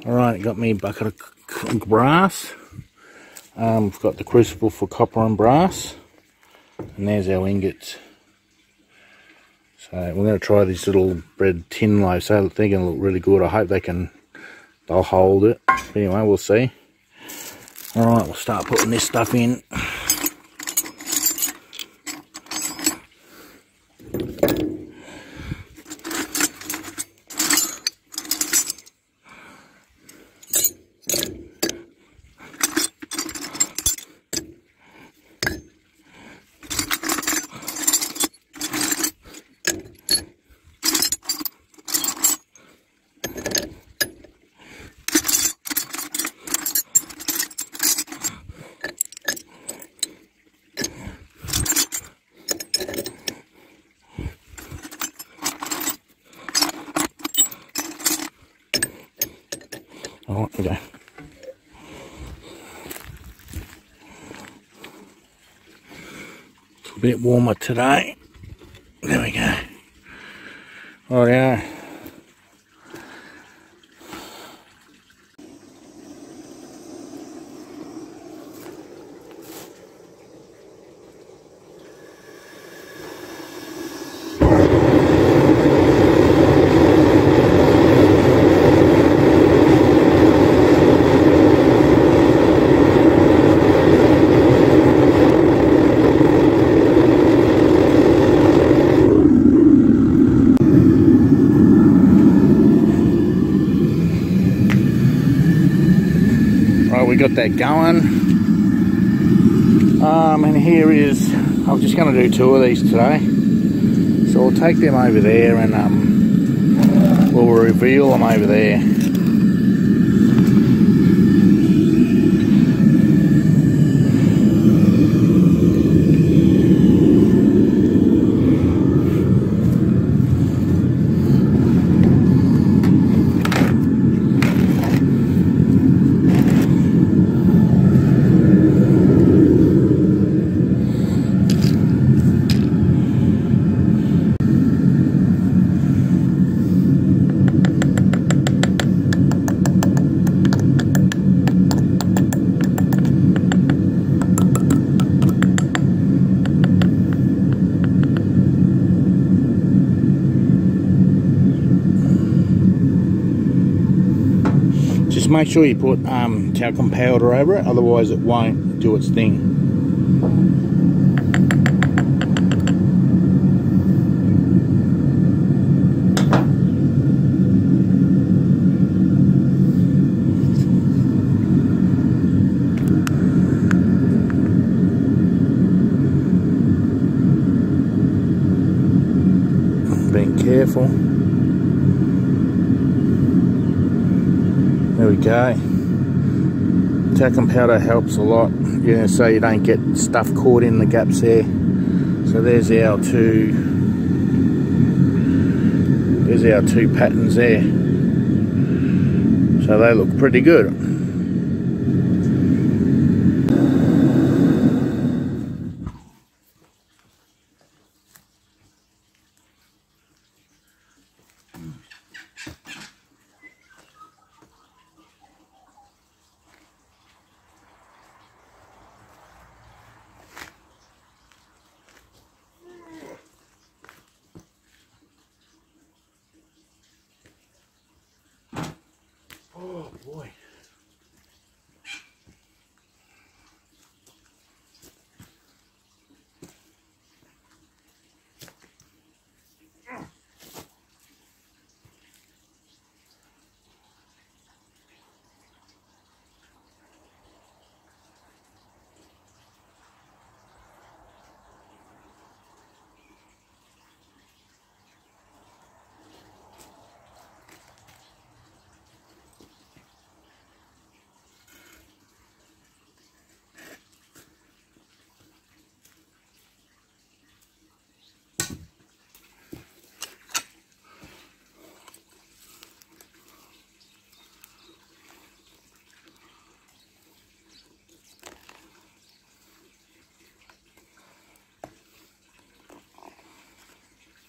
Alright, got me a bucket of brass. We've got the crucible for copper and brass. And there's our ingots. So we're going to try these little bread tin loaves. So they're going to look really good. I hope they'll hold it. But anyway, we'll see. Alright, we'll start putting this stuff in. Oh, we go. It's a bit warmer today. There we go. Oh yeah. We got that going, and here is, I'm just going to do 2 of these today, so we'll take them over there and we'll reveal them over there. Just make sure you put talcum powder over it, otherwise it won't do its thing. Being careful. There we go. Talcum powder helps a lot, so you don't get stuff caught in the gaps there. So there's our two patterns there. So they look pretty good. Oh boy.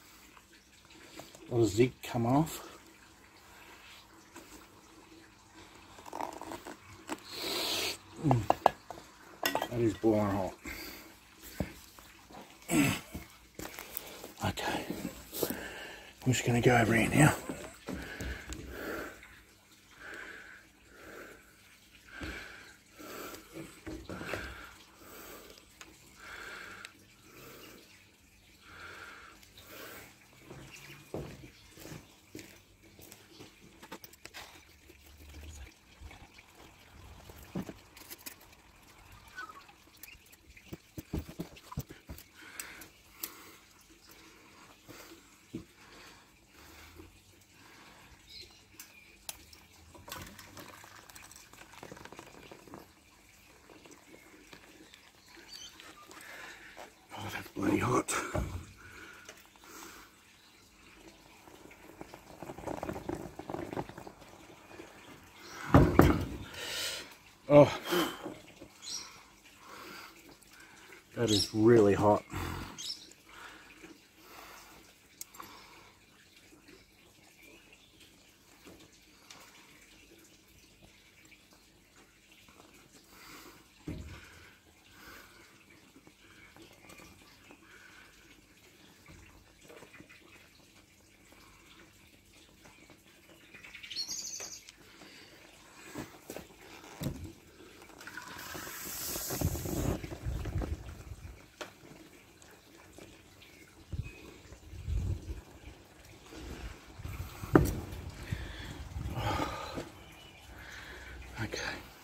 Let the zig come off. That is boiling hot. Okay, I'm just going to go over here now. Oh, that's bloody hot. Oh, that is really hot. Okay.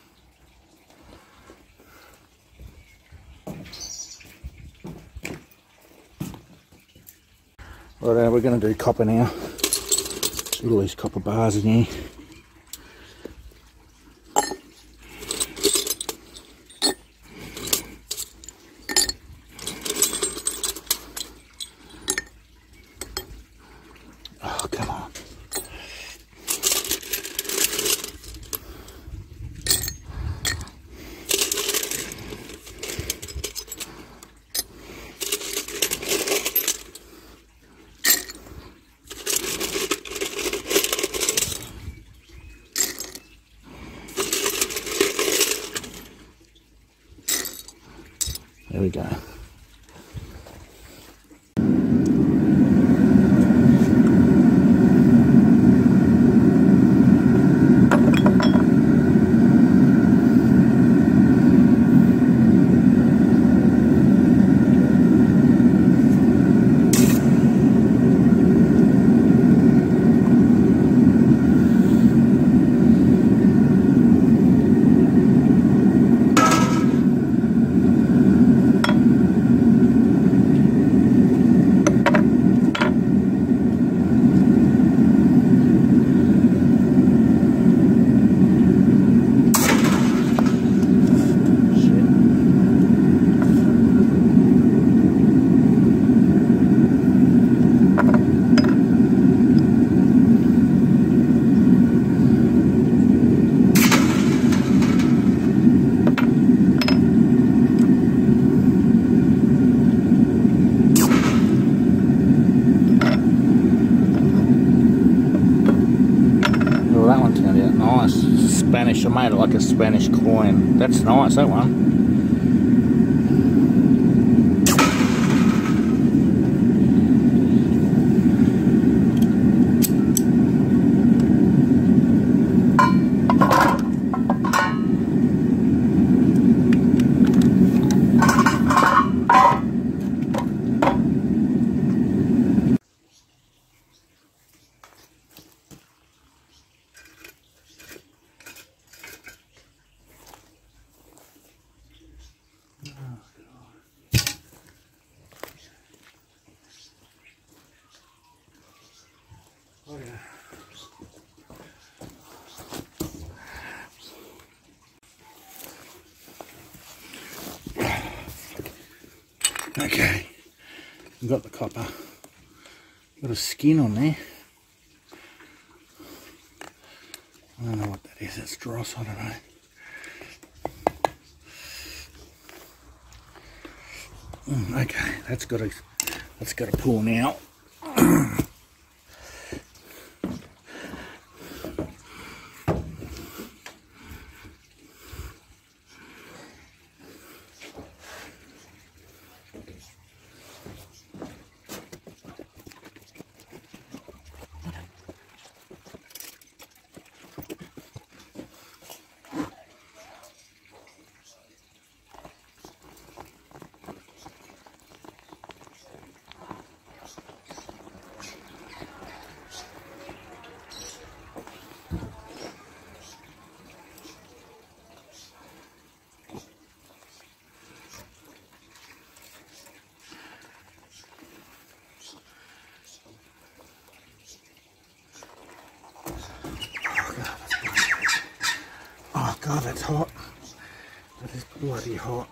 Right, we're going to do copper now. Look at all these copper bars in here. Oh, come on. There we go. Spanish, I made it like a Spanish coin. That's nice, that one. Oh yeah. Okay, we've got the copper. Got a skin on there. I don't know what that is. It's dross. I don't know. Okay, that's got to pull now. God, that's hot. That is bloody hot.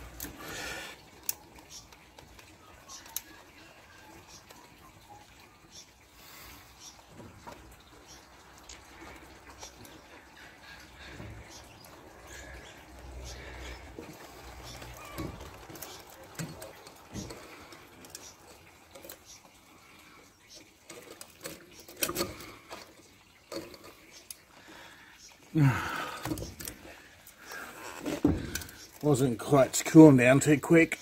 Wasn't quite cooling down too quick.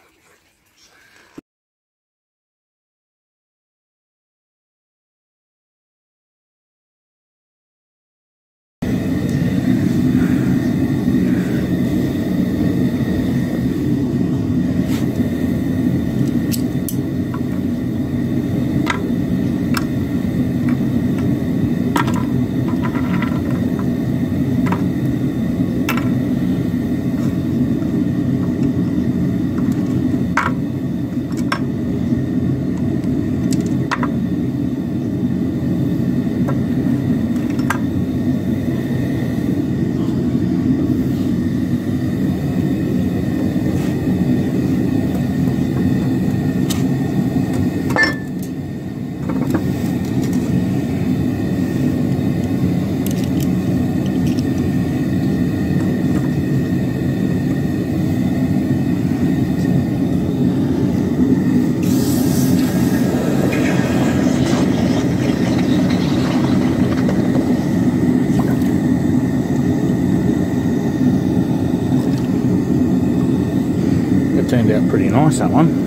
It turned out pretty nice, that one.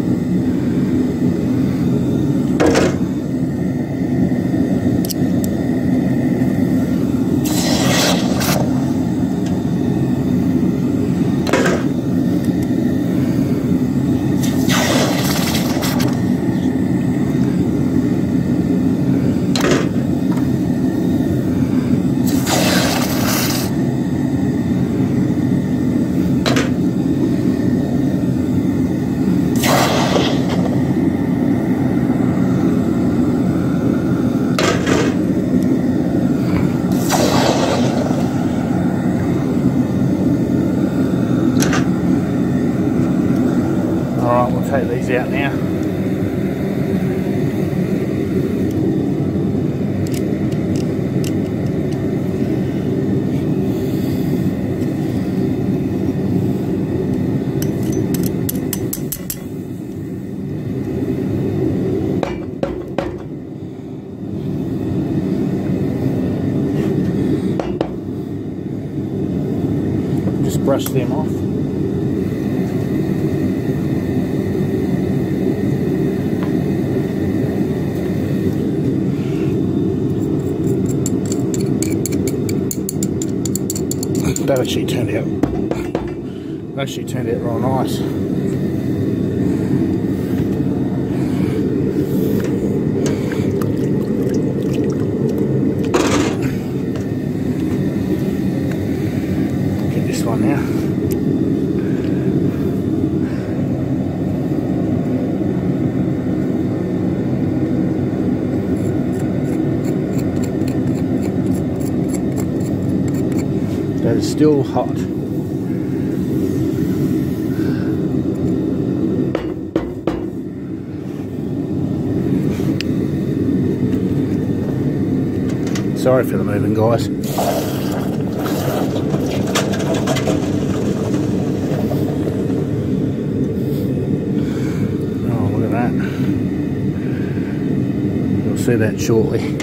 Alright, we'll take these out now. Just brush them off. That actually turned out real nice. Get this one now. That is still hot. Sorry for the moving, guys. Oh, look at that. You'll see that shortly.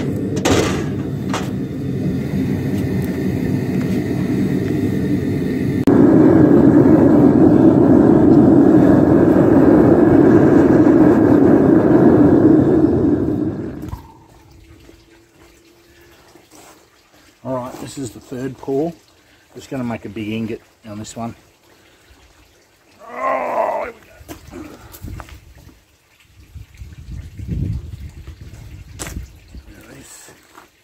Alright, this is the third pour. Just going to make a big ingot on this one. Oh, here we go. Look at this.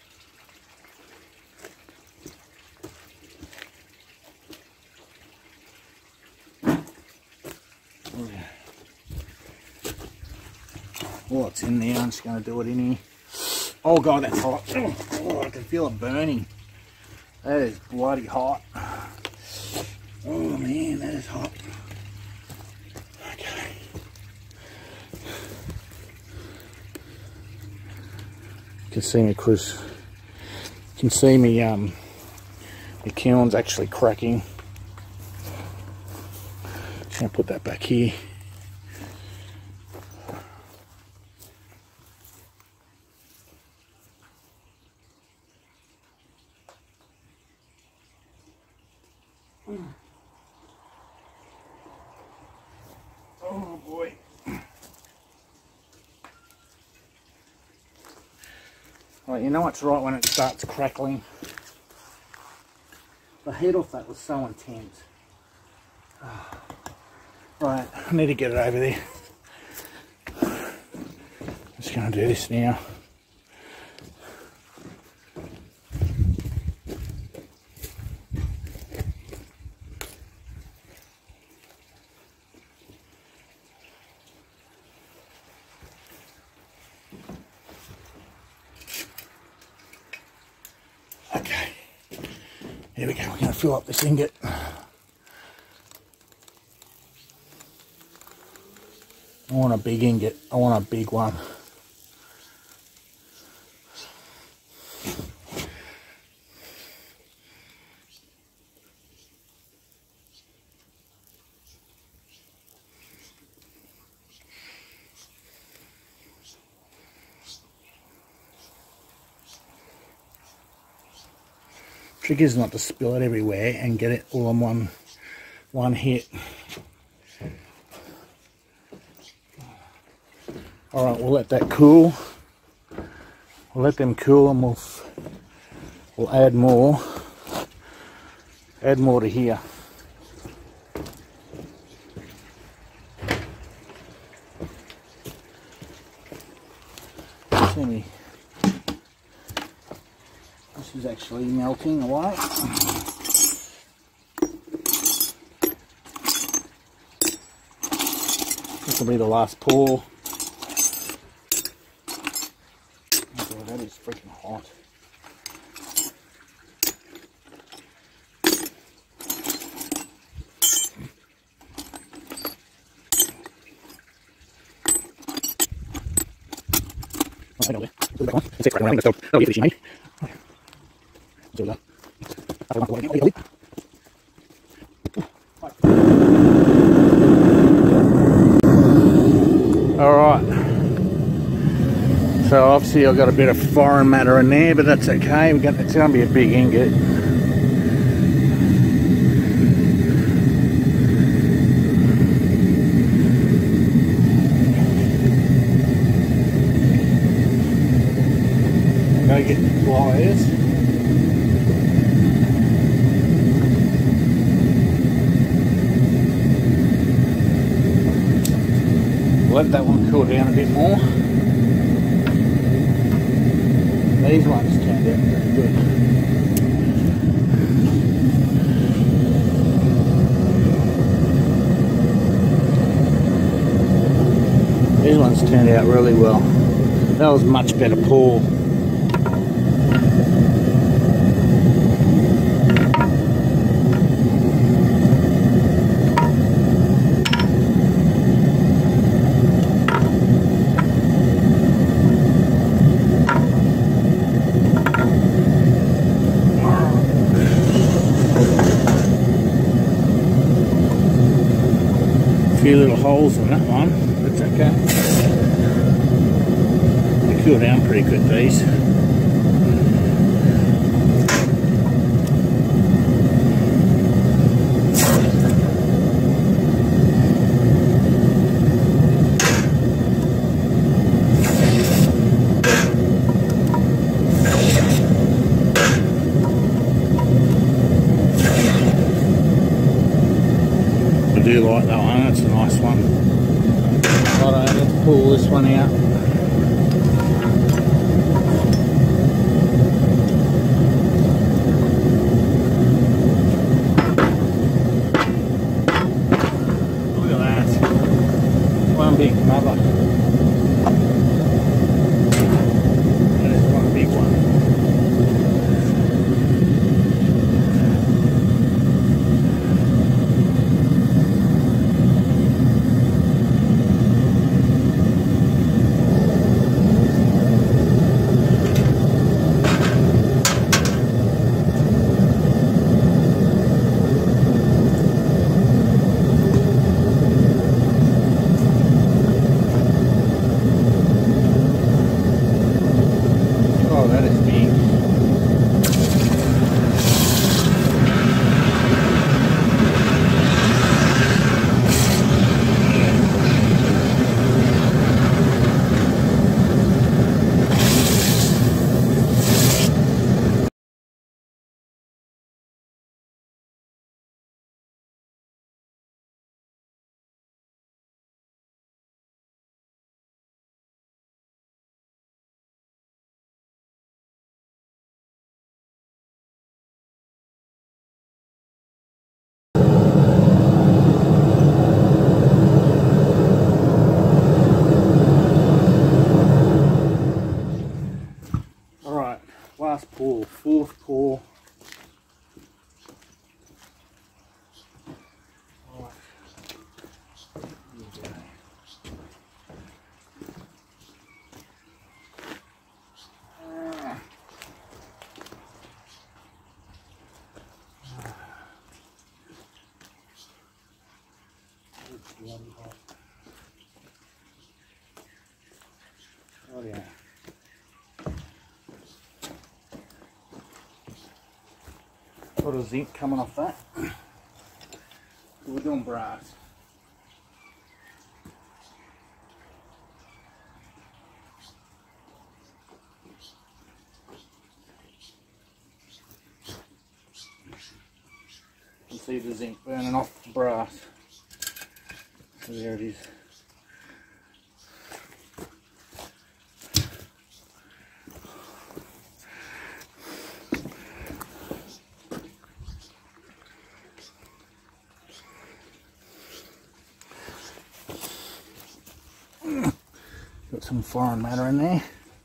What's in there? I'm just going to do it in here. Oh god, that's hot. Oh, I can feel it burning. That is bloody hot. Oh man, that is hot. Okay. You can see me, Chris. You can see me. The kiln's actually cracking. Just gonna put that back here. Oh boy. Right, you know what's right when it starts crackling? The heat off that was so intense. Right, I need to get it over there. I'm just going to do this now. Okay, here we go. We're going to fill up this ingot. I want a big ingot. I want a big one. Trick is not to spill it everywhere and get it all on one hit. Alright, we'll let that cool. We'll let them cool and we'll add more. Add more to here. See me. This is actually melting away. This will be the last pour. That is freaking hot. I know it. It's right around the stove. Oh, yeah, this mate. So that. I don't want to go. All right. So obviously I've got a bit of foreign matter in there, but that's okay. It's going to be a big ingot. Go get the pliers. Let that one cool down a bit more. These ones turned out very good. These ones turned out really well. That was much better pour. Few little holes in that one, that's okay. They cool down pretty quick, these. I do like that one, that's a nice one. Right, let's pull this one out. Look at that. One big mother. That is one big one. Oh, fourth pour. Right. There you go. Oh yeah. A lot of zinc coming off that. We're doing brass. You can see the zinc burning off the brass. So there it is. Got some foreign matter in there.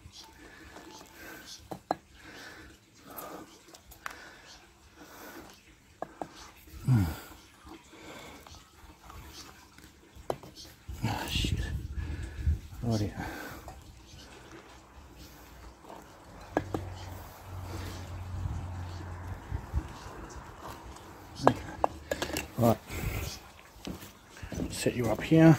Ah, shit. Right here. Okay. Right. Set you up here.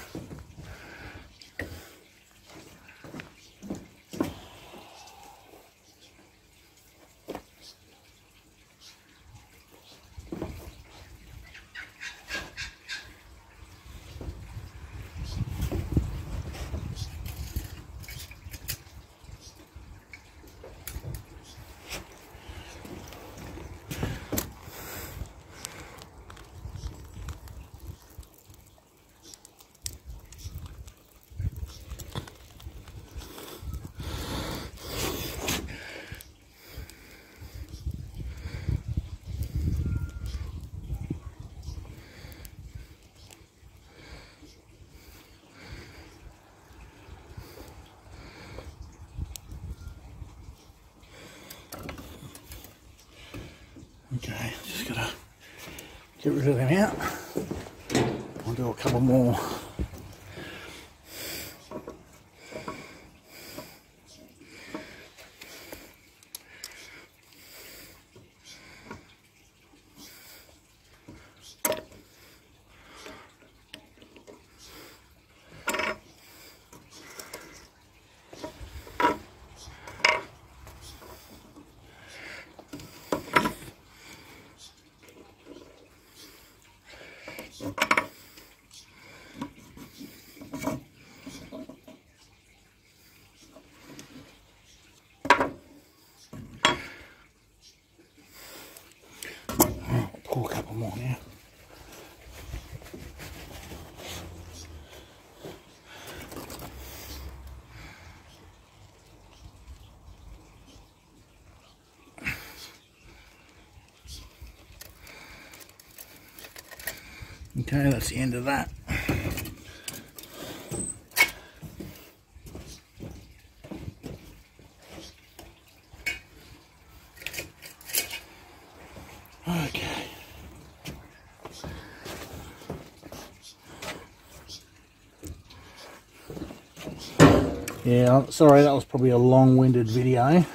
Okay, just gotta get rid of them out. I'll do a couple more. Pour a couple more now. Okay, that's the end of that. Okay. Yeah, sorry, that was probably a long-winded video.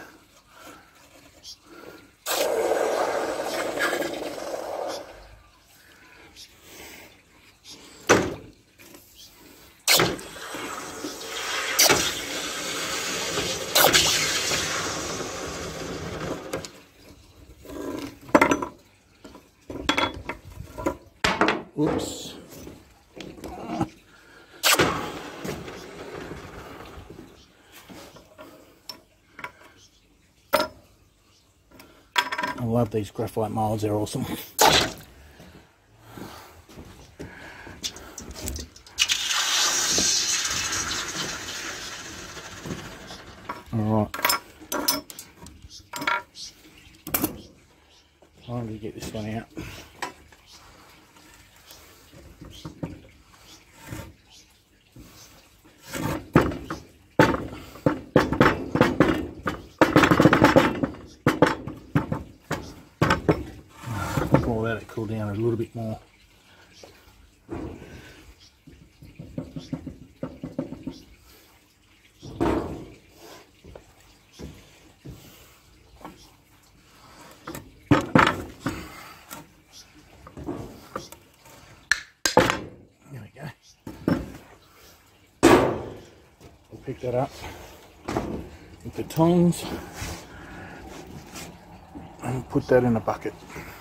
Whoops. I love these graphite molds, they're awesome. Alright. I'm going to get this one out. let it cool down a little bit more. There we go. We'll pick that up with the tongs and put that in a bucket.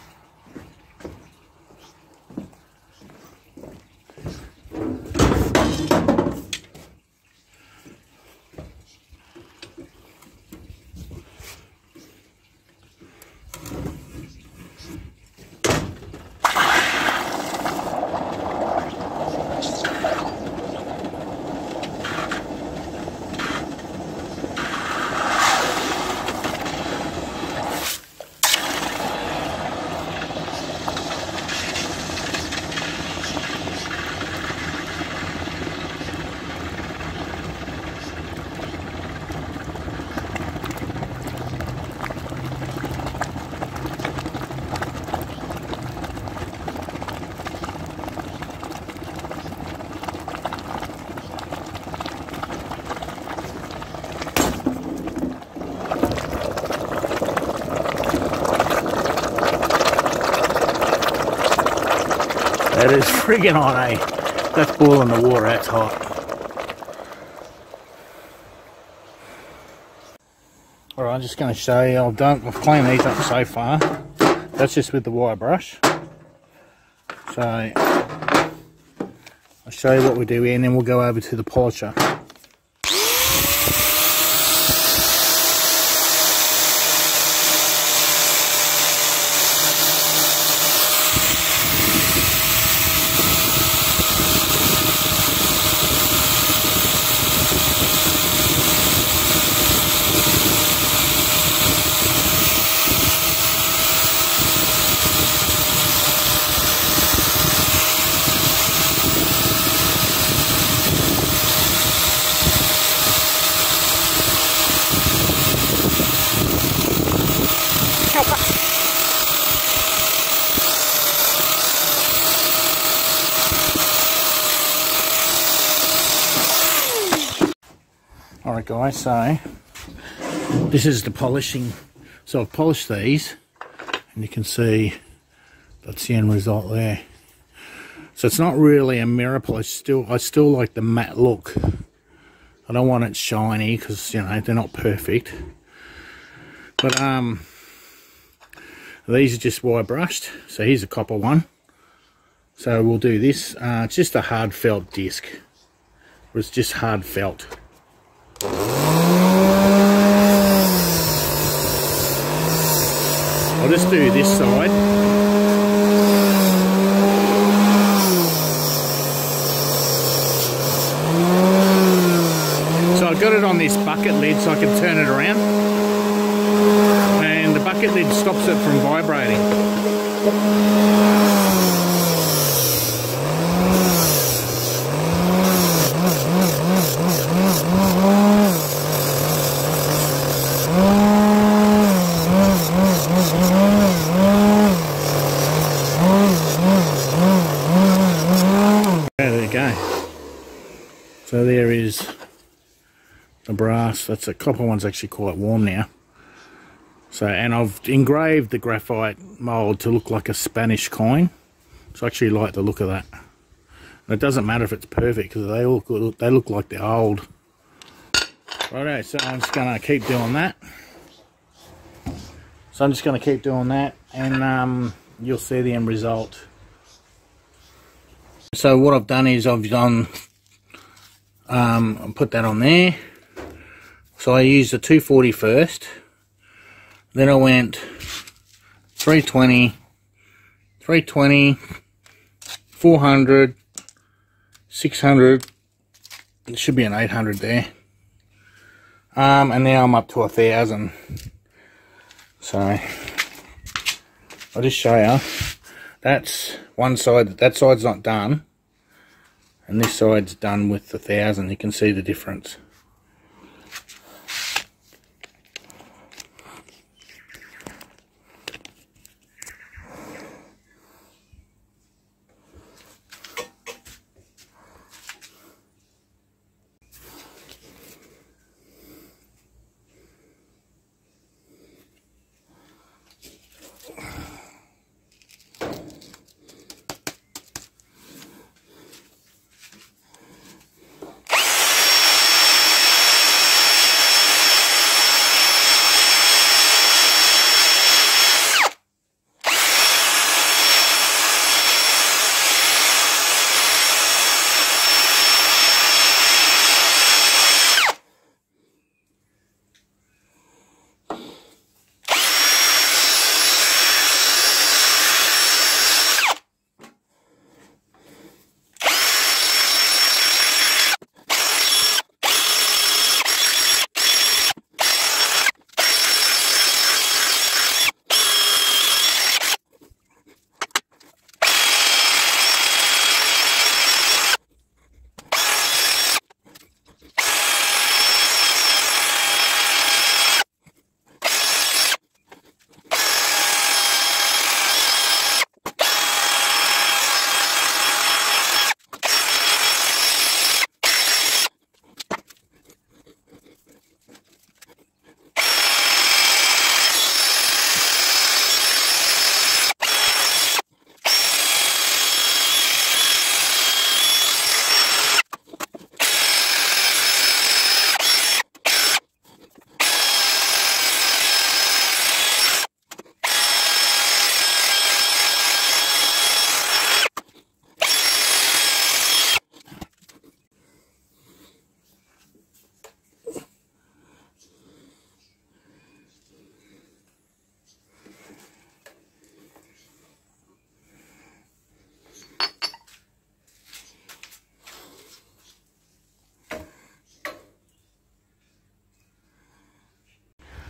That is friggin' hot, eh? That's boiling the water, that's hot. Alright, I'm just going to show you, I've cleaned these up so far. That's just with the wire brush. So, I'll show you what we do here and then we'll go over to the polisher. Alright guys, so this is the polishing. So I've polished these and you can see that's the end result there. So it's not really a mirror polish, I still like the matte look. I don't want it shiny because, you know, they're not perfect. But these are just wire brushed. So here's a copper one. So we'll do this. It's just a hard felt disc. It's just hard felt. I'll just do this side. So I've got it on this bucket lid so I can turn it around. And the bucket lid stops it from vibrating. There we go. So there is the brass. That's the copper one's actually quite warm now. So, and I've engraved the graphite mould to look like a Spanish coin. So I actually like the look of that. And it doesn't matter if it's perfect because they look like they're old. Righto, so I'm just gonna keep doing that. And you'll see the end result. So what I've done is I've put that on there. So I used the 240 first. Then I went 320, 400, 600. It should be an 800 there. And now I'm up to 1,000. So I'll just show you. That's one side. That side's not done, and this side's done with 1,000. You can see the difference.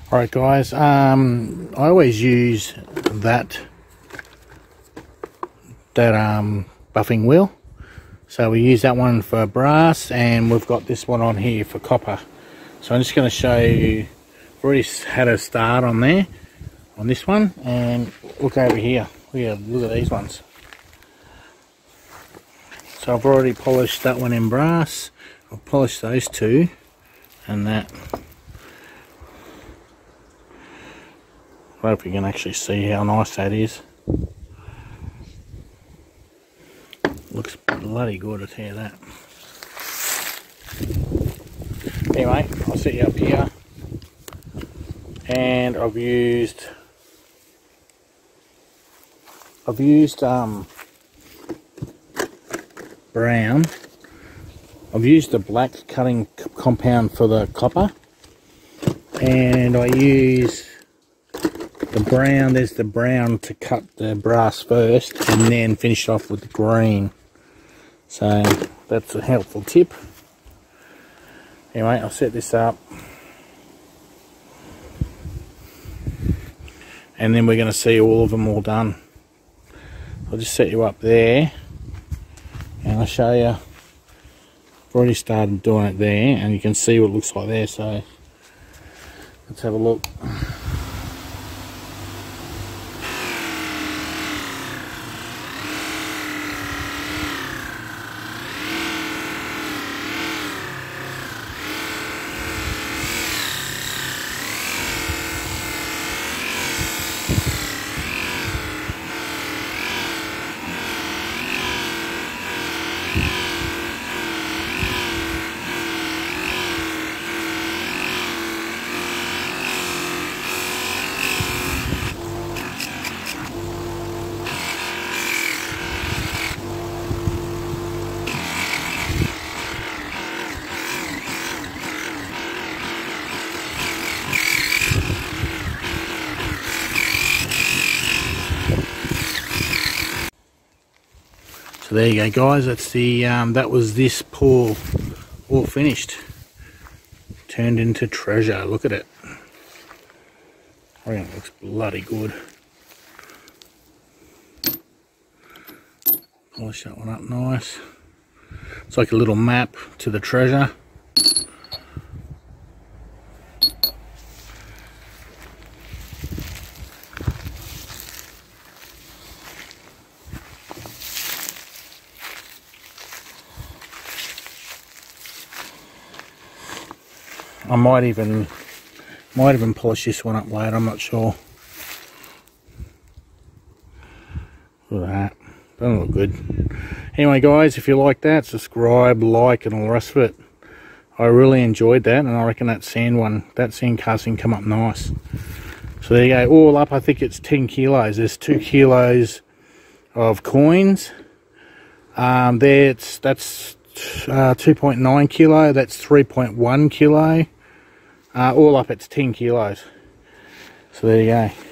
Alright guys, I always use that buffing wheel. So we use that one for brass, and we've got this one on here for copper. So I'm just going to show you, I've already had a start on there, on this one, and look over here, look at these ones. So I've already polished that one in brass, I've polished those two, and that. I hope you can actually see how nice that is. Looks bloody good, I tell you that. Anyway, I'll set you up here. And I've used brown. I've used the black cutting compound for the copper. And I use the brown, there's the brown to cut the brass first, and then finish off with the green. So that's a helpful tip. Anyway, I'll set this up, and then we're going to see all of them all done. I'll just set you up there, and I'll show you. I've already started doing it there, and you can see what it looks like there. So let's have a look. So there you go guys, that's the that was this pour all finished, turned into treasure. Look at it, I reckon it looks bloody good. Polish that one up nice. It's like a little map to the treasure. I might even polish this one up later, I'm not sure. Look at that, doesn't look good. Anyway guys, if you like that, subscribe, like and all the rest of it. I really enjoyed that, and I reckon that sand casting come up nice. So there you go, all up I think it's 10 kilos. There's 2 kilos of coins. That's 2.9 kilo, that's 3.1 kilo. All up it's 10 kilos. So there you go.